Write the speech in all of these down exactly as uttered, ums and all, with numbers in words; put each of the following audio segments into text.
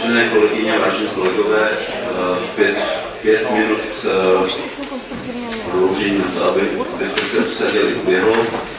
Vážené kolegyně, vážení kolegové, pět, pět minut prodloužení na to, aby, abyste se usadili uběhlo.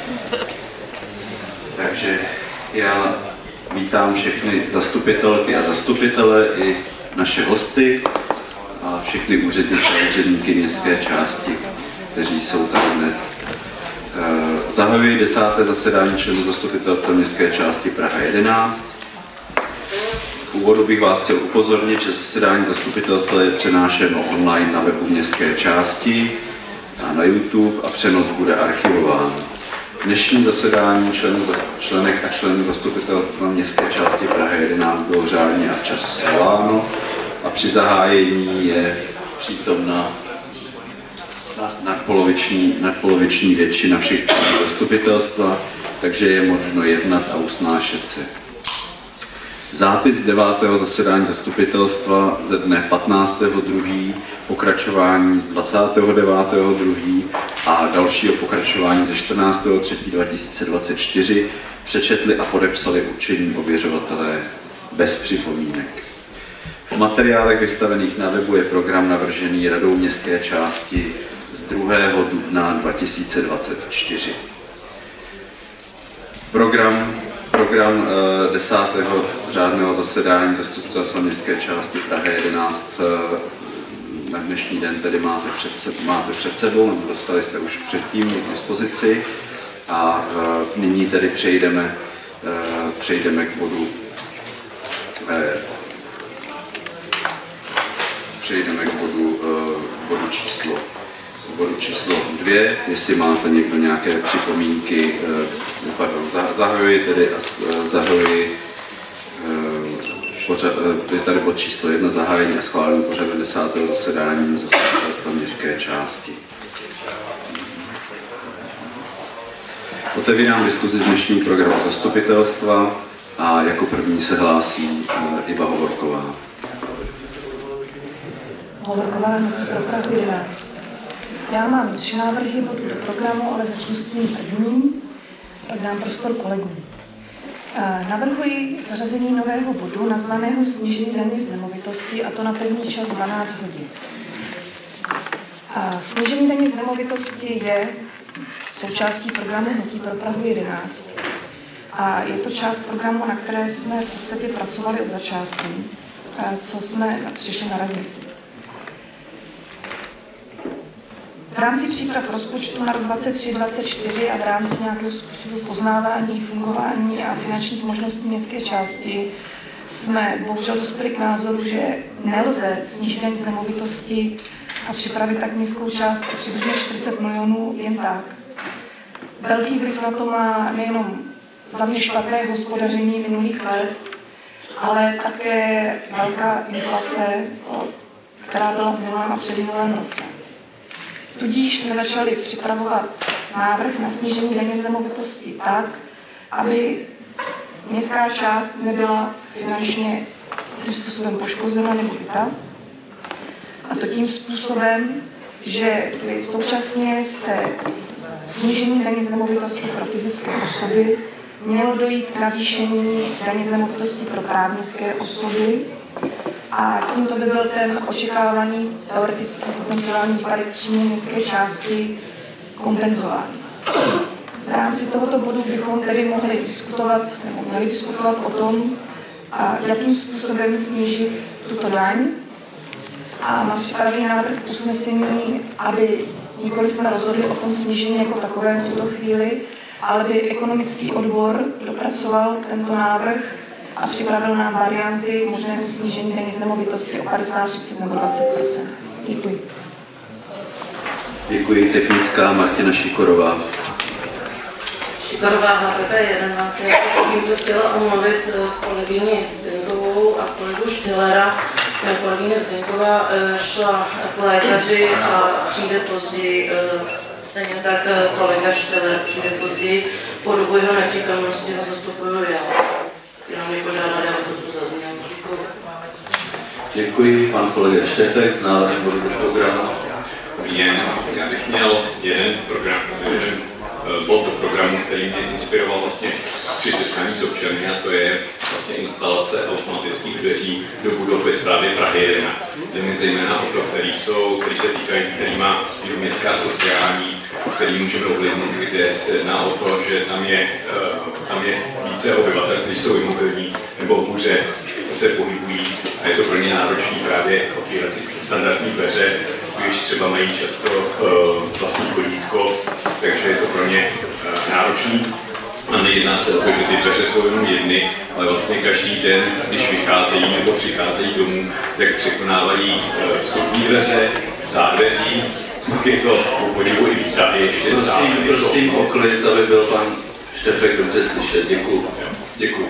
Takže já vítám všechny zastupitelky a zastupitele i naše hosty a všechny úřednice a úředníky městské části, kteří jsou tady dnes. Zahajuji desáté zasedání členů zastupitelstva městské části Praha jedenáct. V úvodu bych vás chtěl upozornit, že zasedání zastupitelstva je přenášeno online na webu městské části a na YouTube a přenos bude archivován. Dnešní zasedání členů, členek a členů zastupitelstva městské části Praha jedenáct bylo řádně a včas svoláno a při zahájení je přítomna nadpoloviční, nadpoloviční většina všech členů zastupitelstva, takže je možno jednat a usnášet se. Zápis devátého zasedání zastupitelstva ze dne patnáctého druhého pokračování z dvacátého devátého druhého a dalšího pokračování ze čtrnáctého třetího dva tisíce dvacet čtyři přečetli a podepsali určení ověřovatelé bez připomínek. V materiálech vystavených na webu je program navržený radou městské části z druhého dubna dva tisíce dvacet čtyři. Program Program desátého řádného zasedání zastupitelstva městské části Praha jedenáct na dnešní den tedy máte před, se, máte před sebou, nebo dostali jste už předtím k dispozici a nyní tedy přejdeme, přejdeme k bodu přejdeme k bodu, bodu číslo bodu číslo dvě, jestli máte někdo nějaké připomínky, pardon, zahajuji tedy a zahajuji pořad, je tady bod číslo jedna, zahájení a schválení pořadu desátého zasedání zastupitelstva městské části. Otevírám diskuzi z dnešního programu zastupitelstva a jako první se hlásí Iva Hovorková. Hovorková pro Prahu jedenáct. Já mám tři návrhy bodů do programu, ale začnu s tím prvním, tak dám prostor kolegům. Navrhuji zařazení nového bodu nazvaného snížení daně z nemovitosti, a to na pevný čas dvanáct hodin. A snížení daně z nemovitosti je součástí programu Hnutí pro Prahu jedenáct. A je to část programu, na které jsme v podstatě pracovali od začátku, co jsme přišli na radnici. V rámci příprav rozpočtu na rok dvacet tři dvacet čtyři a v rámci nějakého způsobu poznávání, fungování a finančních možností městské části jsme bohužel dospěli k názoru, že nelze snížit daň z nemovitosti a připravit tak městskou část o přibližně čtyřicet milionů jen tak. Velký vliv na to má nejenom za mě špatné hospodaření minulých let, ale také velká inflace, která byla v minulém a předminulém roce. Tudíž jsme začali připravovat návrh na snížení daně z nemovitosti tak, aby městská část nebyla finančně tím způsobem poškozena nebo vyta. A to tím způsobem, že současně se snížení daně z nemovitosti pro fyzické osoby mělo dojít k navýšení daně z nemovitosti pro právnické osoby, a tímto by byl ten očekávaný teoretický potenciální výpadek příjmu městské části kompenzován. V rámci tohoto bodu bychom tedy mohli diskutovat, nebo měli diskutovat o tom, a jakým způsobem snížit tuto daň. A mám připravený návrh usnesení, aby nikoli jsme rozhodli o tom snížení jako takovém v tuto chvíli, ale by ekonomický odbor dopracoval tento návrh a připravil nám varianty možného snížení daně z nemovitosti o padesát, třicet nebo dvacet procent. Děkuji. Děkuji. Technická Martina Šikorová. Šikorová H P P jedenáct. Já bych chtěla omluvit kolegyni Zdenkovou a kolegu Štylera. Kolegyně Zdenková šla k lékaři a přijde později. Stejně tak kolega Štyler přijde později. Po dobu jeho nepřítomnosti ho zastupuju já. Jenom bych požádala, aby to tu zaznělo. Děkuji. Děkuji. Pan kolega Štefek z návrhu bodu do programu. Jen, já bych měl jeden program, jeden bod do programu, který mě inspiroval vlastně při setkání s občany, a to je vlastně instalace automatických dveří do budov ve správě Prahy jedenáct. Jde mi zejména o to, který jsou, který se týkají, který má městská sociální, který můžeme ovlivnit, kde se jedná o to, že tam je, tam je více obyvatel, kteří jsou imobilní nebo hůře se pohybují a je to pro ně náročné právě otvírat si standardní dveře, když třeba mají často uh, vlastní chodítko, takže je to pro ně uh, náročný. A nejedná se o to, že ty dveře jsou jenom jedny, ale vlastně každý den, když vycházejí nebo přicházejí domů, tak překonávají uh, vstupní dveře, zádveří, tak je to po podivu i výtahy ještě stále. Prosím, prosím o klid, aby byl pan Štefek dobře slyšet. Děkuju. Děkuju.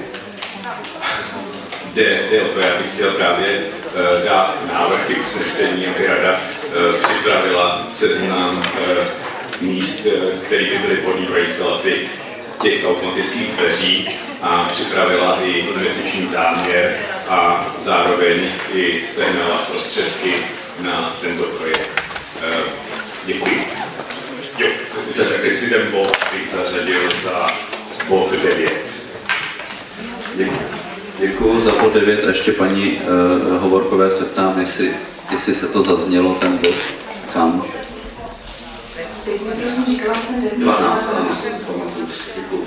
Jde, jde o to, já bych chtěl právě uh, dát návrh k usnesení, aby rada uh, připravila seznam uh, míst, uh, které by byly vhodné pro instalaci těch automatických dveří a připravila i investiční záměr a zároveň i sehnala prostředky na tento projekt. Uh, děkuji. Jo, tak jestli ten bod bych zařadil za bod devět. Děkuji. Děkuji za bod devět a ještě paní uh, Hovorkové se ptám, jestli, jestli se to zaznělo, ten bod. Kam? dvanáct, ano. Děkuji.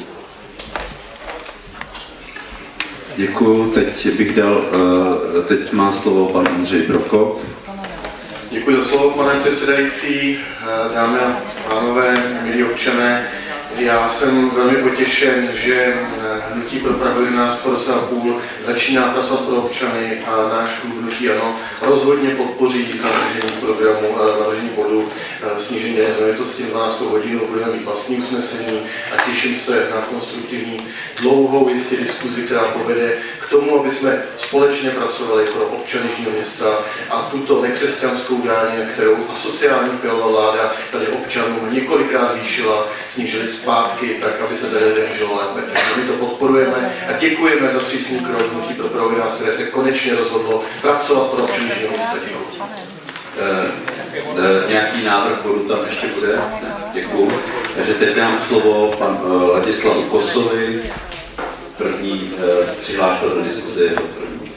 Děkuji, teď bych dal, uh, teď má slovo pan Ondřej Prokop. Děkuji za slovo, pane předsedající, dámy a pánové, milí občané. Já jsem velmi potěšen, že Hnutí pro Prahu jedenáct po roce a půl začíná pracovat pro občany a náš klub Hnutí ANO rozhodně podpoří navržení programu, navržení bodu snížení nezrovnalosti dvanáct hodin, budeme mít vlastní usnesení a těším se na konstruktivní dlouhou jistě diskuzi, která povede k tomu, aby jsme společně pracovali pro občany Jižního Města a tuto nekřesťanskou daň, kterou asociální Fialová vláda tady občanům několikrát zvýšila, snížili zpátky, tak aby se tady lidem žilo lépe. Takže my to podporujeme a děkujeme za vstřícný krok Hnutí pro Prahu jedenáct, které se konečně rozhodlo pracovat pro občany Jižního Města. Děkuji. E, e, nějaký návrh bodu tam ještě bude? Ne, děkuju. Takže teď dám slovo pan e, Ladislav Kosovi. První e, přihláška do diskuze je první.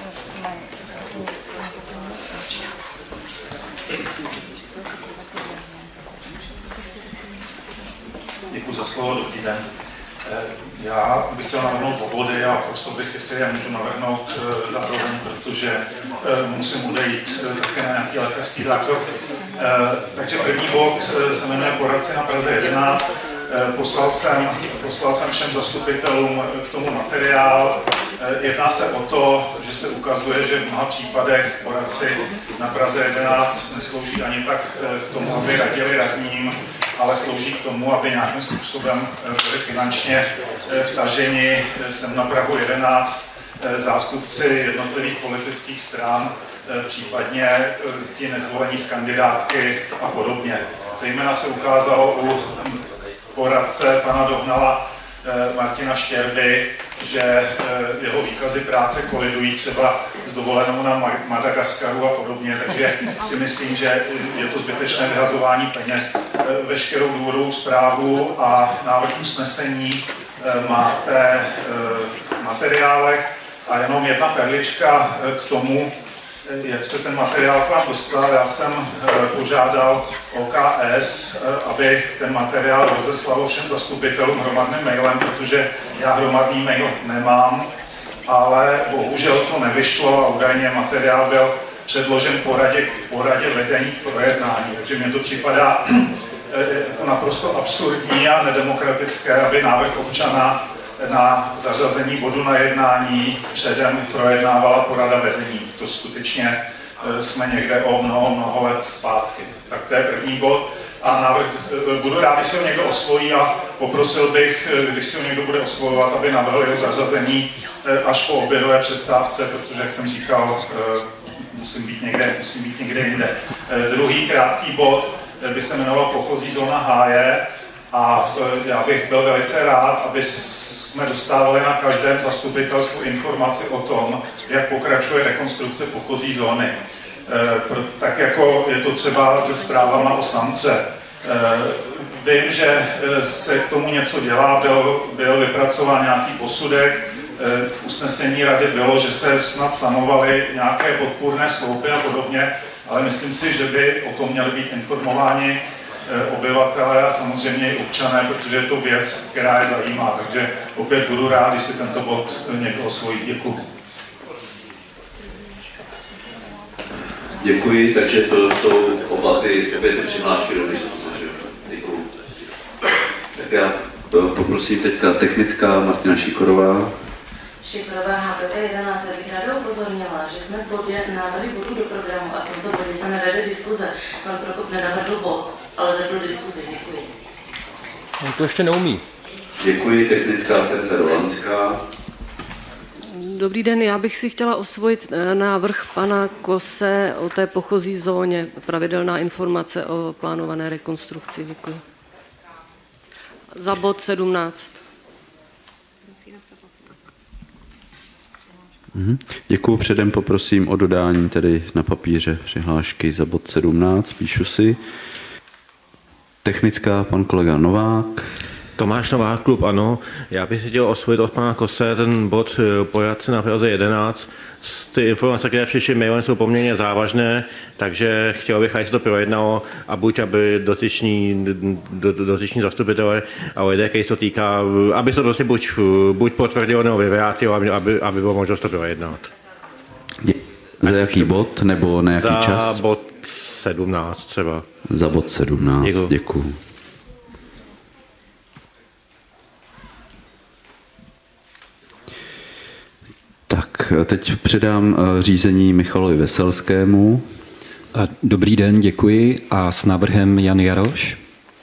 Děkuji za slovo, dobrý den. Já bych chtěl navrhnout povody a prosil bych, jestli je můžu navrhnout zároveň, protože musím odejít také na nějaký lékařský zákrok. Takže první bod se jmenuje Poradce na Praze jedenáct. Poslal jsem, poslal jsem všem zastupitelům k tomu materiál. Jedná se o to, že se ukazuje, že v mnoha případech poradci na Praze jedenáct neslouží ani tak k tomu, aby radili radním, ale slouží k tomu, aby nějakým způsobem byli finančně vtaženi sem na Prahu jedenáct zástupci jednotlivých politických stran, případně ti nezvolení z kandidátky a podobně. Zejména se ukázalo u poradce pana Dohnala Martina Štěrby, že jeho výkazy práce kolidují třeba s dovolenou na Madagaskaru a podobně, takže si myslím, že je to zbytečné vyhazování peněz. Veškerou důvodovou zprávu a návrh usnesení máte v materiálech a jenom jedna perlička k tomu, jak se ten materiál k vám dostal. Já jsem požádal O K S, aby ten materiál rozeslalo všem zastupitelům hromadným mailem, protože já hromadný mail nemám, ale bohužel to nevyšlo a údajně materiál byl předložen poradě, poradě vedení k projednání. Takže mně to připadá jako naprosto absurdní a nedemokratické, aby návrh občana na zařazení bodu na jednání předem projednávala porada vedení. To skutečně jsme někde o mnoho, mnoho let zpátky. Tak to je první bod. A návrh, budu rád, když se ho někdo osvojí a poprosil bych, když se ho někdo bude osvojovat, aby navrhl jeho zařazení až po obědové přestávce, protože, jak jsem říkal, musím být někde, musím být někde jinde. Druhý krátký bod by se jmenoval Pochozí zóna Háje a já bych byl velice rád, aby jsme dostávali na každém zastupitelstvu informaci o tom, jak pokračuje rekonstrukce pochozí zóny. Tak jako je to třeba se zprávama o Samce. Vím, že se k tomu něco dělá, byl, byl vypracován nějaký posudek, v usnesení rady bylo, že se snad sanovaly nějaké podpůrné sloupy a podobně, ale myslím si, že by o tom měli být informováni obyvatelé a samozřejmě i občané, protože je to věc, která je zajímá. Takže opět budu rád, když si tento bod někdo osvojí. Děkuji. Děkuji, takže to jsou oba ty, obě ty přihlášky do diskuze. Děkuji. Tak já poprosím teďka technická Martina Šíkorová. Šíkorová H P P jedenáct. Bych ráda upozornila, že jsme v bodě návrhy bodů do programu a v tomto bodě se nevede diskuze. Pan Prokop nenavedl bod, ale vedl diskuzi. Děkuji. On to ještě neumí. Děkuji, technická Tereza Dolanská. Dobrý den, já bych si chtěla osvojit návrh pana Kose o té pochozí zóně, pravidelná informace o plánované rekonstrukci. Děkuji. Za bod sedmnáct. Děkuji, předem poprosím o dodání tedy na papíře přihlášky za bod sedmnáct, píšu si. Technická, pan kolega Novák. Tomáš Novák, klub ANO. Já bych si chtěl osvojit od pana Kose ten bod poradce na Praze jedenáct. Ty informace, které přišly mailem, jsou poměrně závažné, takže chtěl bych, aby se to projednalo a buď, aby dotyční, do, dotyční zastupitelé a lidé, který se to týká, aby se to prostě buď, buď potvrdilo nebo vyvrátilo, aby, aby, aby bylo možnost to projednat. Za jaký bod nebo na jaký Za čas? Za bod sedmnáct třeba. Za bod sedmnáct, děkuji. děkuji. Tak, teď předám řízení Michalovi Veselskému. Dobrý den, děkuji. A s návrhem Jan Jaroš.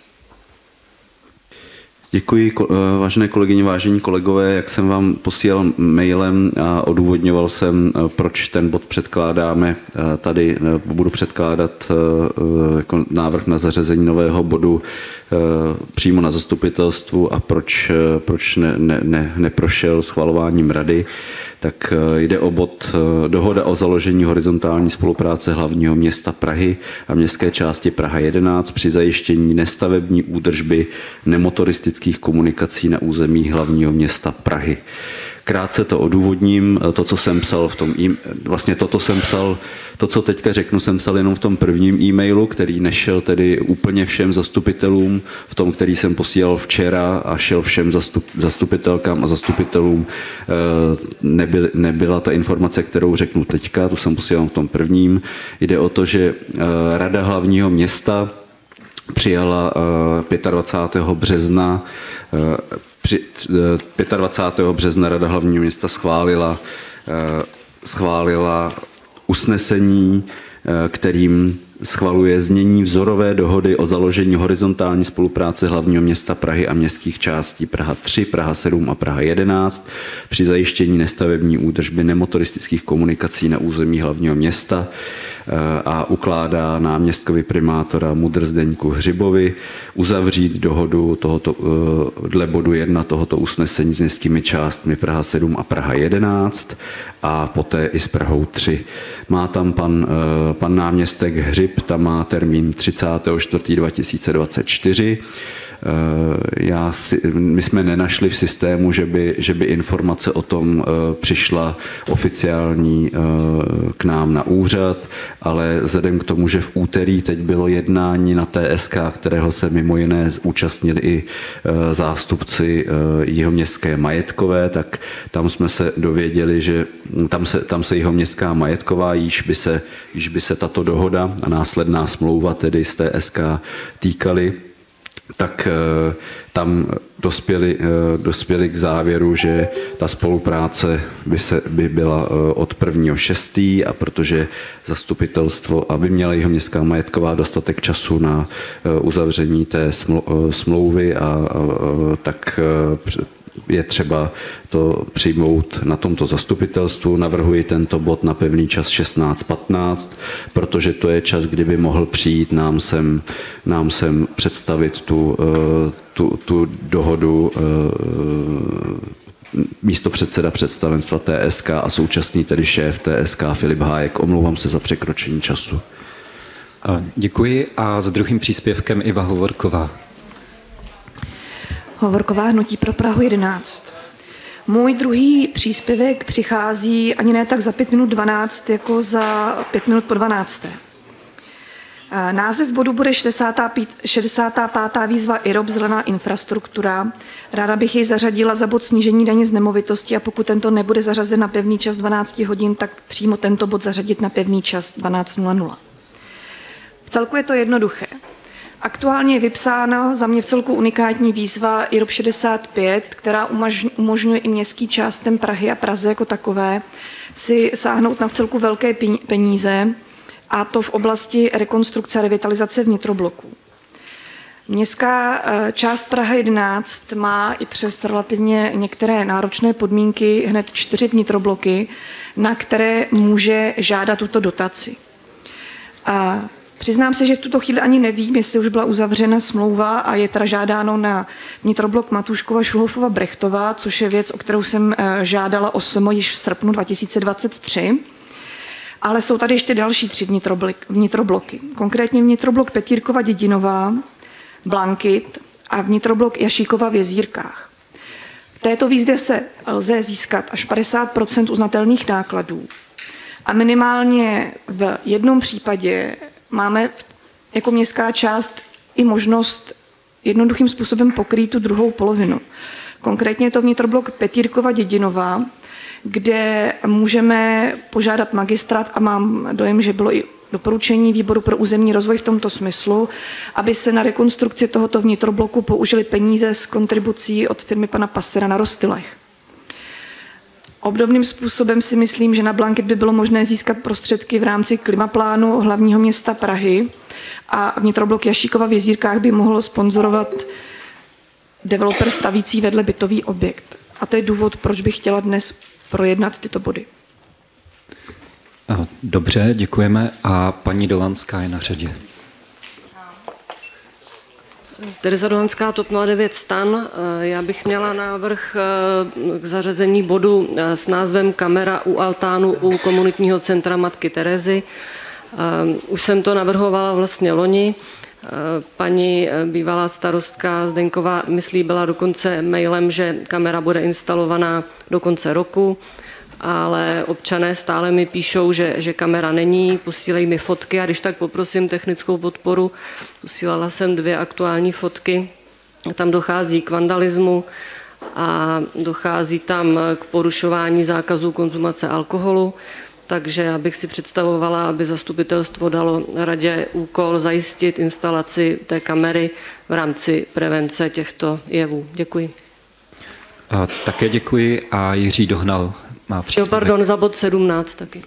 Děkuji, vážené kolegyně, vážení kolegové, jak jsem vám posílal mailem a odůvodňoval jsem, proč ten bod předkládáme. Tady budu předkládat jako návrh na zařazení nového bodu přímo na zastupitelstvu a proč, proč ne, ne, ne, neprošel schvalováním rady. Tak jde o bod dohoda o založení horizontální spolupráce hlavního města Prahy a městské části Praha jedenáct při zajištění nestavební údržby nemotoristických komunikací na území hlavního města Prahy. Krátce to odůvodním, to, co jsem psal v tom, e- vlastně toto jsem psal, to, co teďka řeknu, jsem psal jenom v tom prvním e-mailu, který nešel tedy úplně všem zastupitelům, v tom, který jsem posílal včera a šel všem zastup, zastupitelkám a zastupitelům. Nebyl, nebyla ta informace, kterou řeknu teďka, tu jsem posílal v tom prvním. Jde o to, že Rada hlavního města přijala dvacátého pátého března Při dvacátého pátého března Rada hlavního města schválila, schválila usnesení, kterým schvaluje znění vzorové dohody o založení horizontální spolupráce hlavního města Prahy a městských částí Praha tři, Praha sedm a Praha jedenáct při zajištění nestavební údržby nemotoristických komunikací na území hlavního města a ukládá náměstkovi primátora Mudr Zdeňku Hřibovi uzavřít dohodu tohoto, dle bodu jedna tohoto usnesení s městskými částmi Praha sedm a Praha jedenáct a poté i s Prahou tři. Má tam pan, pan náměstek Hřib, tam má termín třicátého čtvrtého dva tisíce dvacet čtyři. Já si, my jsme nenašli v systému, že by, že by informace o tom přišla oficiální k nám na úřad, ale vzhledem k tomu, že v úterý teď bylo jednání na T S K, kterého se mimo jiné zúčastnili i zástupci Jihoměstské majetkové, tak tam jsme se dověděli, že tam se, tam se Jihoměstská majetková, již by se, již by se tato dohoda a následná smlouva tedy z T S K týkaly, tak tam dospěli, dospěli k závěru, že ta spolupráce by, se, by byla od prvního šestého a protože zastupitelstvo, aby měla Jihoměstská majetková dostatek času na uzavření té smlouvy, a, a, tak je třeba to přijmout na tomto zastupitelstvu. Navrhuji tento bod na pevný čas šestnáct patnáct, protože to je čas, kdyby mohl přijít nám sem, nám sem představit tu, tu, tu dohodu místopředseda představenstva T S K a současný tedy šéf T S K Filip Hájek. Omlouvám se za překročení času. Děkuji a s druhým příspěvkem Iva Hovorková. Hovorková, hnutí pro Prahu jedenáct. Můj druhý příspěvek přichází ani ne tak za pět minut dvanáct, jako za pět minut po dvanácté. Název bodu bude šedesátá pátá výzva I R O P Zelená infrastruktura. Ráda bych jej zařadila za bod snížení daně z nemovitosti a pokud tento nebude zařazen na pevný čas dvanáct hodin, tak přímo tento bod zařadit na pevný čas dvanáct nula nula. V celku je to jednoduché. Aktuálně je vypsána za mě v celku unikátní výzva I R O P šedesát pět, která umožňuje i městským částem Prahy a Praze jako takové si sáhnout na v celku velké peníze, a to v oblasti rekonstrukce a revitalizace vnitrobloků. Městská část Praha jedenáct má i přes relativně některé náročné podmínky hned čtyři vnitrobloky, na které může žádat tuto dotaci. A přiznám se, že v tuto chvíli ani nevím, jestli už byla uzavřena smlouva a je teda žádáno na vnitroblok Matuškova, Šulhofova, Brechtova, což je věc, o kterou jsem žádala O S M již v srpnu dva tisíce dvacet tři. Ale jsou tady ještě další tři vnitrobloky. Konkrétně vnitroblok Petírkova Dědinová, Blankit a vnitroblok Jašíkova v Jezírkách. V této výzvě se lze získat až padesát procent uznatelných nákladů. A minimálně v jednom případě máme jako městská část i možnost jednoduchým způsobem pokrýt tu druhou polovinu. Konkrétně je to vnitroblok Petírkova Dědinová, kde můžeme požádat magistrát a mám dojem, že bylo i doporučení výboru pro územní rozvoj v tomto smyslu, aby se na rekonstrukci tohoto vnitrobloku použili peníze z kontribucí od firmy pana Passera na Rostylech. Obdobným způsobem si myslím, že na Blankit by bylo možné získat prostředky v rámci klimaplánu hlavního města Prahy a vnitroblok Jašíkova v Jezírkách by mohl sponzorovat developer stavící vedle bytový objekt. A to je důvod, proč bych chtěla dnes projednat tyto body. Dobře, děkujeme. A paní Dolanská je na řadě. Tereza Dolanská, TOP nula devět STAN. Já bych měla návrh k zařazení bodu s názvem Kamera u altánu u komunitního centra Matky Terezy. Už jsem to navrhovala vlastně loni. Paní bývalá starostka Zdeňková mi slíbila dokonce mailem, že kamera bude instalovaná do konce roku, ale občané stále mi píšou, že, že kamera není, posílají mi fotky a když tak poprosím technickou podporu, posílala jsem dvě aktuální fotky, tam dochází k vandalismu a dochází tam k porušování zákazů konzumace alkoholu. Takže já bych si představovala, aby zastupitelstvo dalo radě úkol zajistit instalaci té kamery v rámci prevence těchto jevů. Děkuji. A také děkuji a Jiří Dohnal má příspěvek. Jo, pardon, za bod sedmnáct taky.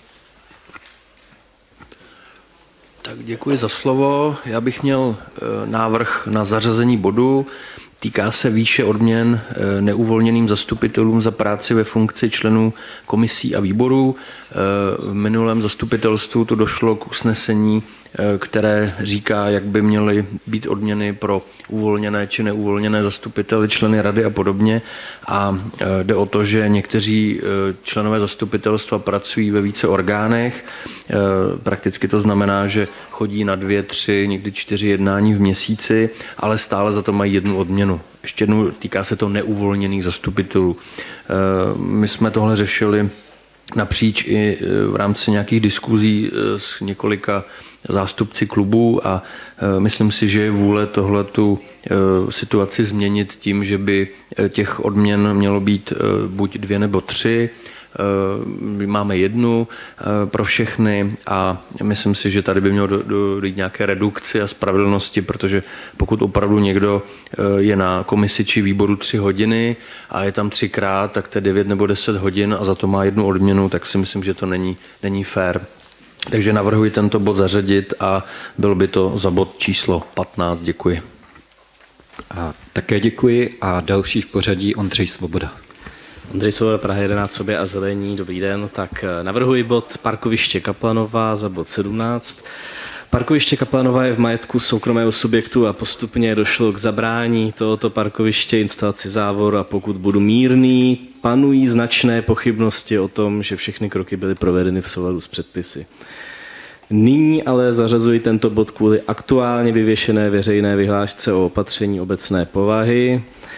Tak děkuji za slovo. Já bych měl návrh na zařazení bodu. Týká se výše odměn neuvolněným zastupitelům za práci ve funkci členů komisí a výborů. V minulém zastupitelstvu to došlo k usnesení, které říká, jak by měly být odměny pro uvolněné či neuvolněné zastupitele, členy rady a podobně. A jde o to, že někteří členové zastupitelstva pracují ve více orgánech. Prakticky to znamená, že chodí na dvě, tři, někdy čtyři jednání v měsíci, ale stále za to mají jednu odměnu. Ještě jednou, týká se to neuvolněných zastupitelů. My jsme tohle řešili napříč i v rámci nějakých diskuzí s několika zástupci klubů a myslím si, že je vůle tohletu situaci změnit tím, že by těch odměn mělo být buď dvě nebo tři. Máme jednu pro všechny a myslím si, že tady by mělo dojít nějaké redukci a spravedlnosti, protože pokud opravdu někdo je na komisi či výboru tři hodiny a je tam třikrát, tak to je devět nebo deset hodin a za to má jednu odměnu, tak si myslím, že to není, není fér. Takže navrhuji tento bod zařadit a byl by to za bod číslo patnáct. Děkuji. A také děkuji a další v pořadí Ondřej Svoboda. Ondřej Svoboda, Praha jedenáct, Sobě a zelení, dobrý den. Tak navrhuji bod Parkoviště Kaplanová za bod sedmnáct. Parkoviště Kaplanová je v majetku soukromého subjektu a postupně došlo k zabrání tohoto parkoviště, instalaci závoru a pokud budu mírný, panují značné pochybnosti o tom, že všechny kroky byly provedeny v souladu s předpisy. Nyní ale zařazuji tento bod kvůli aktuálně vyvěšené veřejné vyhlášce o opatření obecné povahy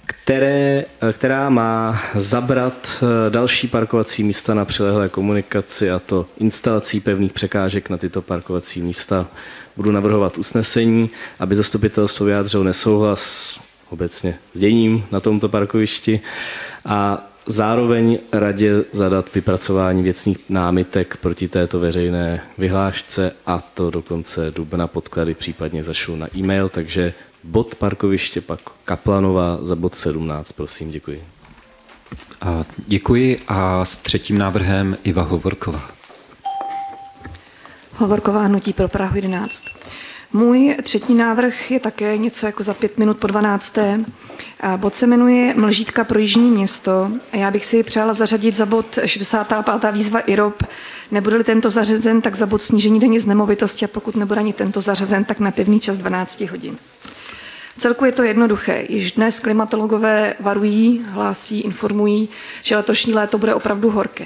které, která má zabrat další parkovací místa na přilehlé komunikaci, a to instalací pevných překážek na tyto parkovací místa. Budu navrhovat usnesení, aby zastupitelstvo vyjádřilo nesouhlas obecně s děním na tomto parkovišti a zároveň radě zadat vypracování věcných námitek proti této veřejné vyhlášce, a to do konce dubna. Podklady případně zašlu na e-mail, takže bod parkoviště pak Kaplanova za bod sedmnáct, prosím, děkuji. A děkuji a s třetím návrhem Iva Hovorková. Hovorková, Hnutí pro Prahu jedenáct. Můj třetí návrh je také něco jako za pět minut po dvanácté. Bod se jmenuje Mlžítka pro jižní město a já bych si přála zařadit za bod šedesátá pátá výzva I R O P. Nebude-li tento zařazen, tak za bod snížení daně z nemovitosti, a pokud nebude ani tento zařazen, tak na pevný čas dvanáct hodin. Celku je to jednoduché. Již dnes klimatologové varují, hlásí, informují, že letošní léto bude opravdu horké.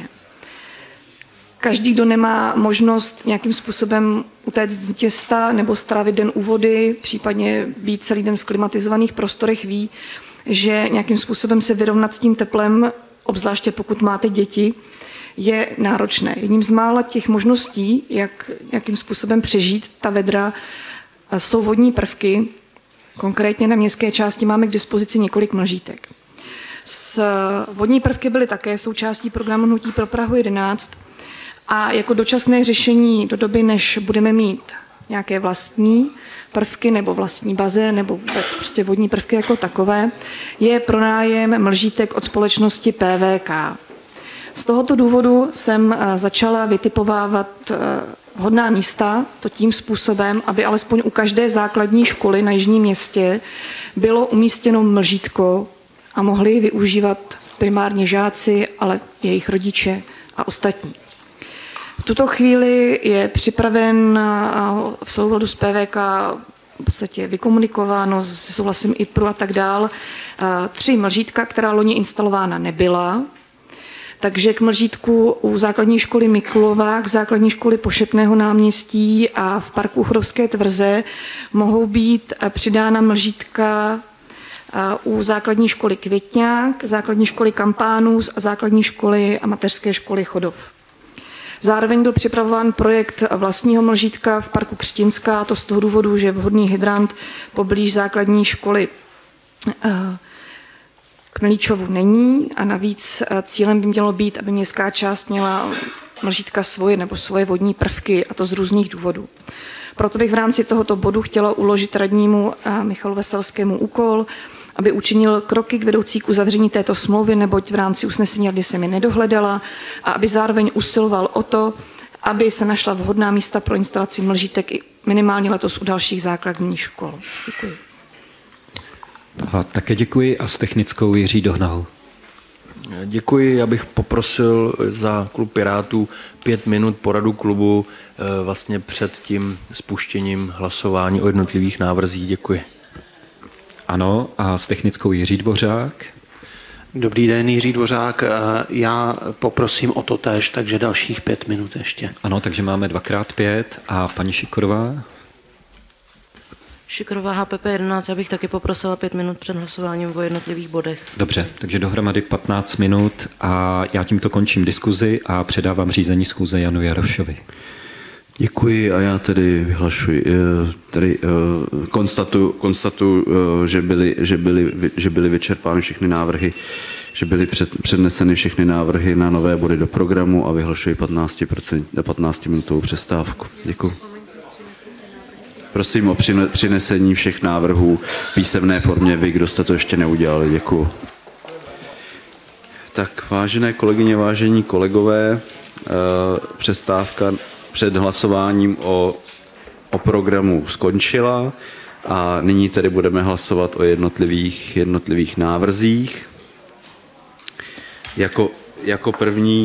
Každý, kdo nemá možnost nějakým způsobem utéct z města nebo strávit den u vody, případně být celý den v klimatizovaných prostorech, ví, že nějakým způsobem se vyrovnat s tím teplem, obzvláště pokud máte děti, je náročné. Jedním z mála těch možností, jak nějakým způsobem přežít ta vedra, jsou vodní prvky. Konkrétně na městské části máme k dispozici několik mlžítek. S vodní prvky byly také součástí programu Hnutí pro Prahu jedenáct a jako dočasné řešení do doby, než budeme mít nějaké vlastní prvky nebo vlastní bazén nebo vůbec prostě vodní prvky jako takové, je pronájem mlžítek od společnosti P V K. Z tohoto důvodu jsem začala vytipovávat vhodná místa, to tím způsobem, aby alespoň u každé základní školy na jižním městě bylo umístěno mlžítko a mohli využívat primárně žáci, ale jejich rodiče a ostatní. V tuto chvíli je připraven v souladu s P V K v podstatě vykomunikováno se souhlasem I P R U a tak dál tři mlžítka, která loni instalována nebyla. Takže k mlžítku u základní školy Mikulova, k základní školy Pošepného náměstí a v parku Uchrovské tvrze mohou být přidána mlžítka u základní školy Květňák, základní školy Kampánus a základní školy a mateřské školy Chodov. Zároveň byl připravován projekt vlastního mlžítka v parku Křtinská, a to z toho důvodu, že vhodný hydrant poblíž základní školy k Milíčovu není a navíc cílem by mělo být, aby městská část měla mlžítka svoje nebo svoje vodní prvky, a to z různých důvodů. Proto bych v rámci tohoto bodu chtěla uložit radnímu Michalu Veselskému úkol, aby učinil kroky k vedoucí k uzavření této smlouvy, neboť v rámci usnesení rady se mi nedohledala, a aby zároveň usiloval o to, aby se našla vhodná místa pro instalaci mlžítek i minimálně letos u dalších základních škol. Děkuji. A také děkuji a s technickou Jiří Dohnal. Děkuji, já bych poprosil za klub Pirátů pět minut poradu klubu vlastně před tím spuštěním hlasování o jednotlivých návrzích. Děkuji. Ano, a s technickou Jiří Dvořák. Dobrý den, Jiří Dvořák. Já poprosím o to též, takže dalších pět minut ještě. Ano, takže máme dvakrát pět a paní Šikorová. Šikorová H P P jedenáct, já bych taky poprosila pět minut před hlasováním o jednotlivých bodech. Dobře, takže dohromady patnáct minut a já tímto končím diskuzi a předávám řízení schůze Janu Jarošovi. Děkuji a já tedy vyhlašuji, tedy konstatuju, konstatuju že, byly, že, byly, že byly vyčerpány všechny návrhy, že byly před, předneseny všechny návrhy na nové body do programu a vyhlašuji patnáctiminutovou přestávku. Děkuji. Prosím o přinesení všech návrhů v písemné formě, vy, kdo jste to ještě neudělali. Děkuji. Tak, vážené kolegyně, vážení kolegové, přestávka před hlasováním o, o programu skončila a nyní tedy budeme hlasovat o jednotlivých, jednotlivých návrzích. Jako, jako první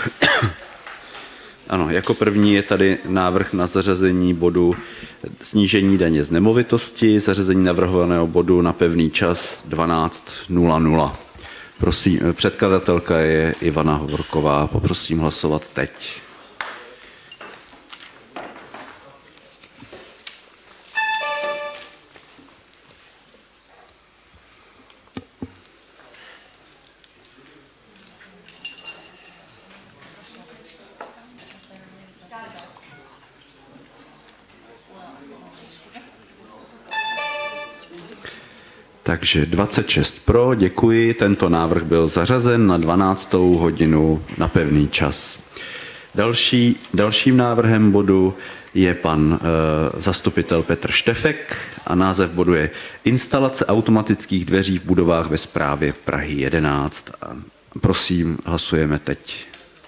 ano, jako první je tady návrh na zařazení bodu snížení daně z nemovitosti, zařazení navrhovaného bodu na pevný čas dvanáct nula nula. Prosím, předkladatelka je Ivana Hovorková, poprosím hlasovat teď. Takže dvacet šest pro, děkuji. Tento návrh byl zařazen na dvanáctou hodinu na pevný čas. Další, dalším návrhem bodu je pan e, zastupitel Petr Štefek a název bodu je Instalace automatických dveří v budovách ve správě Prahy jedenáct. A prosím, hlasujeme teď.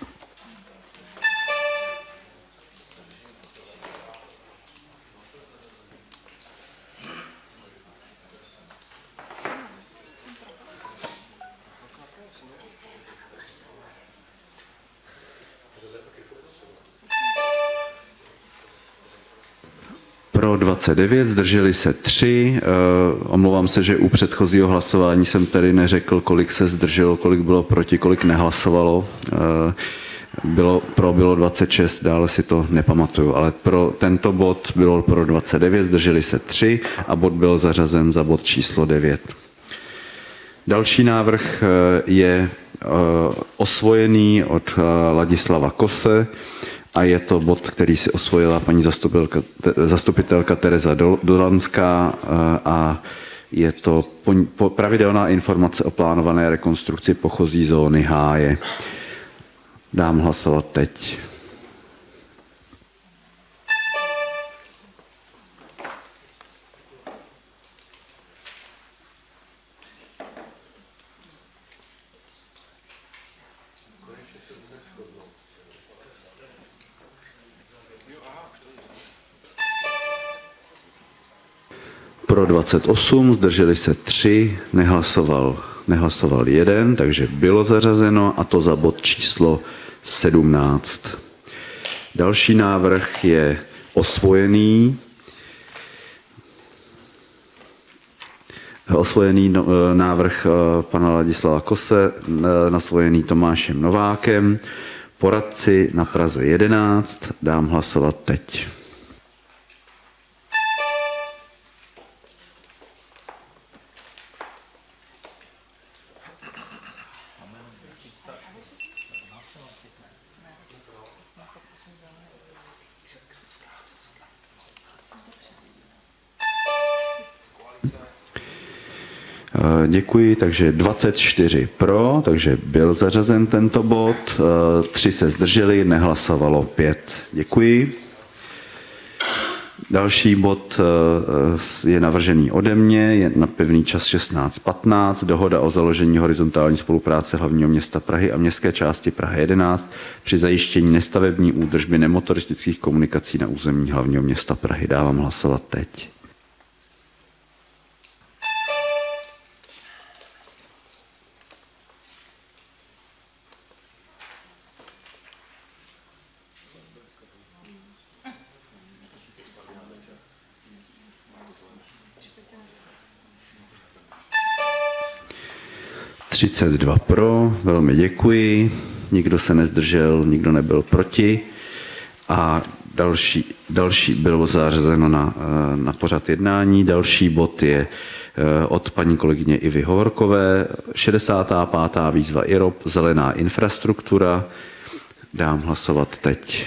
Pro dvacet devět, zdrželi se tři. Omlouvám se, že u předchozího hlasování jsem tady neřekl, kolik se zdrželo, kolik bylo proti, kolik nehlasovalo. Bylo, pro bylo dvacet šest, dále si to nepamatuju, ale pro tento bod bylo pro dvacet devět, zdrželi se tři a bod byl zařazen za bod číslo devět. Další návrh je osvojený od Ladislava Kose a je to bod, který si osvojila paní zastupitelka, zastupitelka Tereza Dolanská a je to pravidelná informace o plánované rekonstrukci pochozí zóny Háje. Dám hlasovat teď. Pro dvacet osm, zdrželi se tři, nehlasoval, nehlasoval jeden, takže bylo zařazeno a to za bod číslo sedmnáct. Další návrh je osvojený. Osvojený návrh pana Ladislava Kose, nasvojený Tomášem Novákem, poradci na Praze jedenáct, dám hlasovat teď. Děkuji, takže dvacet čtyři pro, takže byl zařazen tento bod, tři se zdrželi, nehlasovalo pět. Děkuji. Další bod je navržený ode mě, je na pevný čas šestnáct patnáct, dohoda o založení horizontální spolupráce hlavního města Prahy a městské části Praha jedenáct při zajištění nestavební údržby nemotoristických komunikací na území hlavního města Prahy. Dávám hlasovat teď. třicet dva pro, velmi děkuji, nikdo se nezdržel, nikdo nebyl proti a další, další bylo zařazeno na, na pořad jednání. Další bod je od paní kolegyně Ivy Hovorkové, šedesátá pátá výzva I R O P, zelená infrastruktura. Dám hlasovat teď.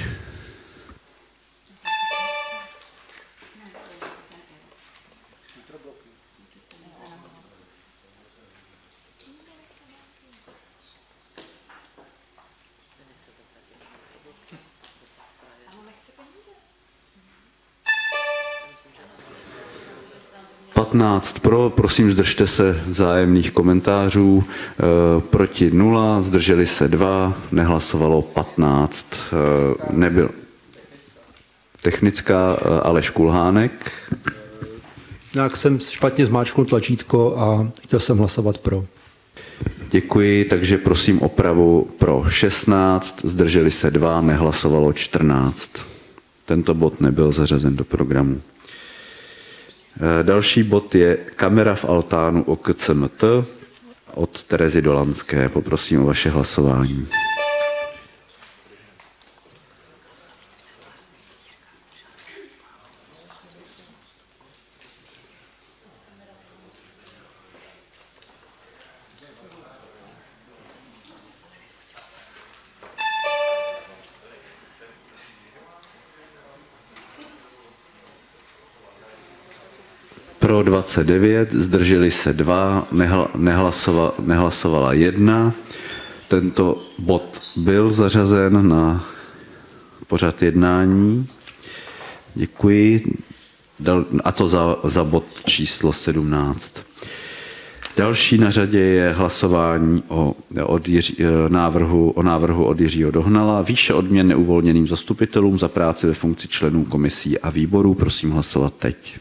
patnáct pro, prosím, zdržte se vzájemných komentářů, e, proti nula, zdrželi se dva, nehlasovalo patnáct, e, nebyl. Technická e, Aleš Kulhánek. Jak jsem špatně zmáčknul tlačítko a chtěl jsem hlasovat pro. Děkuji, takže prosím opravu pro šestnáct, zdrželi se dva, nehlasovalo čtrnáct. Tento bod nebyl zařazen do programu. Další bod je kamera v altánu O K C M T od Terezy Dolanské. Poprosím o vaše hlasování. Pro dvacet devět, zdrželi se dva, nehlasovala, nehlasovala jedna. Tento bod byl zařazen na pořad jednání. Děkuji. A to za, za bod číslo sedmnáct. Další na řadě je hlasování o, od Jiří, návrhu, o návrhu od Jiřího Dohnala. Výše odměn neuvolněným zastupitelům za práci ve funkci členů komisí a výborů. Prosím hlasovat teď.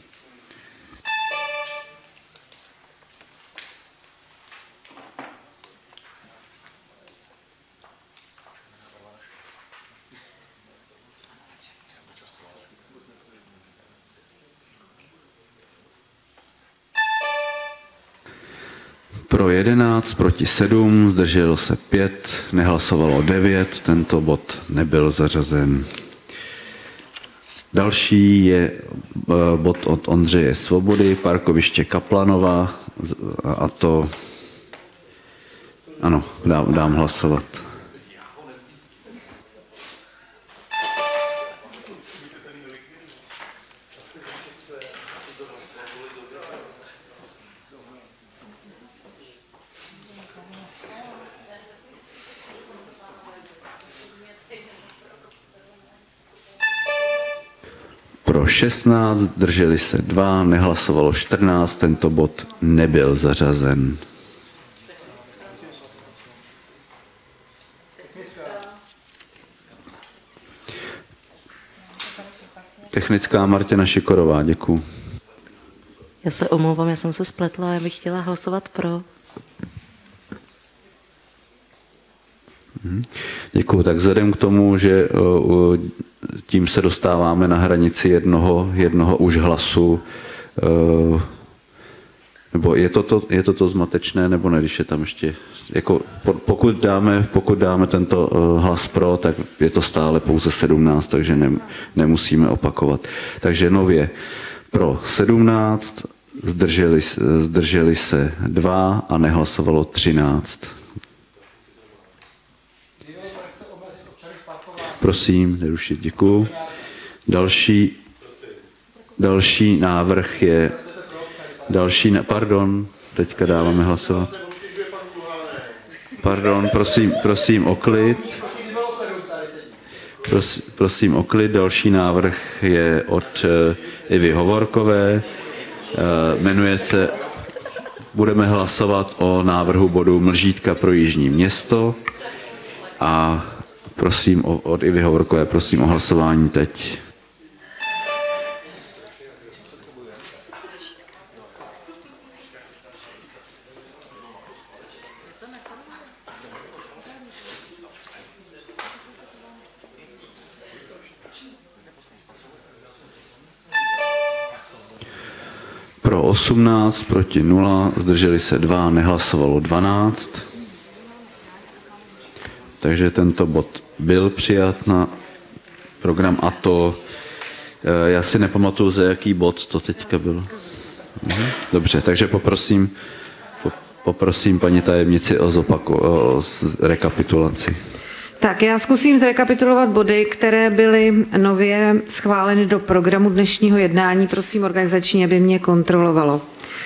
Pro jedenáct, proti sedm, zdrželo se pět, nehlasovalo devět, tento bod nebyl zařazen. Další je bod od Ondřeje Svobody, parkoviště Kaplanova, a to, ano, dám, dám hlasovat. Pro šestnáct, drželi se dva, nehlasovalo čtrnáct, tento bod nebyl zařazen. Technická Martina Šikorová, děkuji. Já se omlouvám, já jsem se spletla, já bych chtěla hlasovat pro. Děkuji. Tak vzhledem k tomu, že tím se dostáváme na hranici jednoho, jednoho už hlasu, nebo je to, to, je to to zmatečné, nebo ne, když je tam ještě, jako pokud dáme, pokud dáme tento hlas pro, tak je to stále pouze sedmnáct, takže ne, nemusíme opakovat. Takže nově pro sedmnáct, zdrželi, zdrželi se dva a nehlasovalo třináct. Prosím, nerušit, děkuju. Další, další návrh je, další, pardon, teďka dáváme hlasovat. Pardon, prosím, prosím o klid. Pros, prosím o klid. Další návrh je od Ivy Hovorkové. Jmenuje se, budeme hlasovat o návrhu bodu Mlžítka pro Jižní Město. A prosím o, od Ivy Hovorkové, prosím o hlasování teď. Pro osmnáct, proti nula, zdrželi se dva, nehlasovalo dvanáct. Takže tento bod byl přijat na program a to, já si nepamatuju, za jaký bod to teďka bylo. Dobře, takže poprosím, poprosím paní tajemnici o, zopaku, o rekapitulaci. Tak já zkusím zrekapitulovat body, které byly nově schváleny do programu dnešního jednání. Prosím organizačně, aby mě kontrolovalo.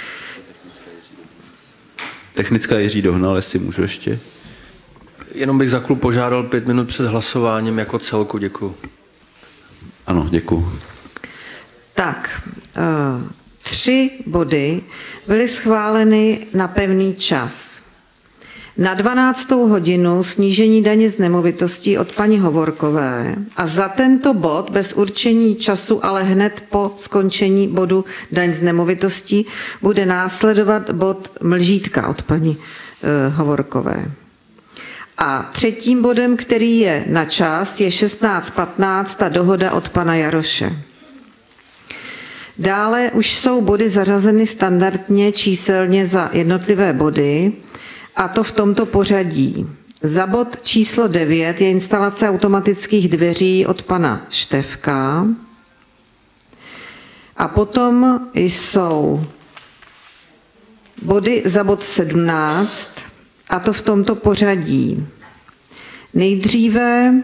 Technická Jiří Dohnal, jestli můžu ještě. Jenom bych za klub požádal pět minut před hlasováním jako celku. Děkuji. Ano, děkuji. Tak, tři body byly schváleny na pevný čas. Na dvanáctou hodinu snížení daně z nemovitostí od paní Hovorkové a za tento bod bez určení času, ale hned po skončení bodu daň z nemovitostí bude následovat bod Mlžítka od paní Hovorkové. A třetím bodem, který je na čas, je šestnáct patnáct, ta dohoda od pana Jaroše. Dále už jsou body zařazeny standardně číselně za jednotlivé body, a to v tomto pořadí. Za bod číslo devět je instalace automatických dveří od pana Štefka. A potom jsou body za bod sedmnáct, a to v tomto pořadí. Nejdříve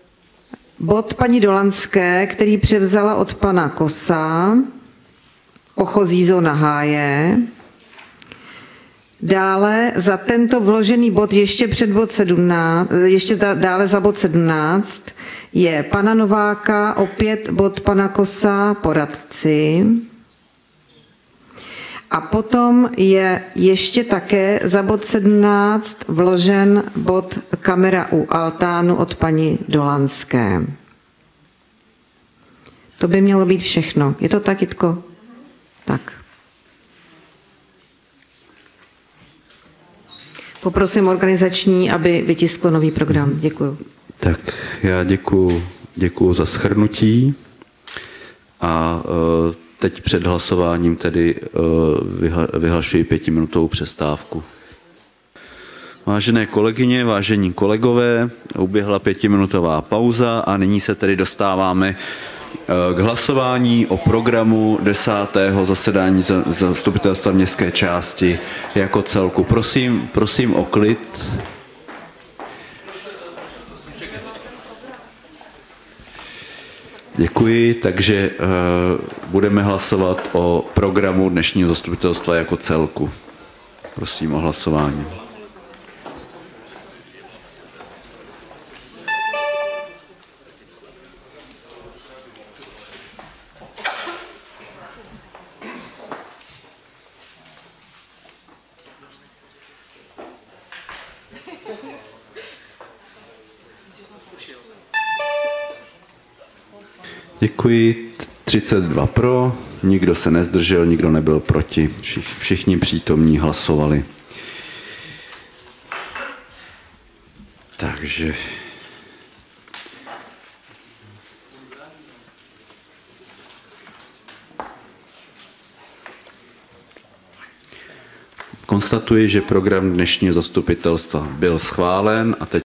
bod paní Dolanské, který převzala od pana Kosa. Pochozí zóna háje. Dále za tento vložený bod ještě před bod sedmnáct, ještě dále za bod sedmnáct je pana Nováka, opět bod pana Kosa, poradci. A potom je ještě také za bod sedmnáct vložen bod kamera u altánu od paní Dolanské. To by mělo být všechno. Je to tak, Jitko? Tak. Poprosím organizační, aby vytisklo nový program. Děkuju. Tak já děkuju, děkuju za shrnutí a uh, teď před hlasováním tedy uh, vyhlašuji pětiminutovou přestávku. Vážené kolegyně, vážení kolegové, uběhla pětiminutová pauza a nyní se tedy dostáváme k hlasování o programu desátého zasedání zastupitelstva městské části jako celku. Prosím, prosím o klid. Děkuji, takže uh, budeme hlasovat o programu dnešního zastupitelstva jako celku. Prosím o hlasování. Děkuji, třicet dva pro, nikdo se nezdržel, nikdo nebyl proti, Všich, všichni přítomní hlasovali. Takže konstatuji, že program dnešního zastupitelstva byl schválen a teď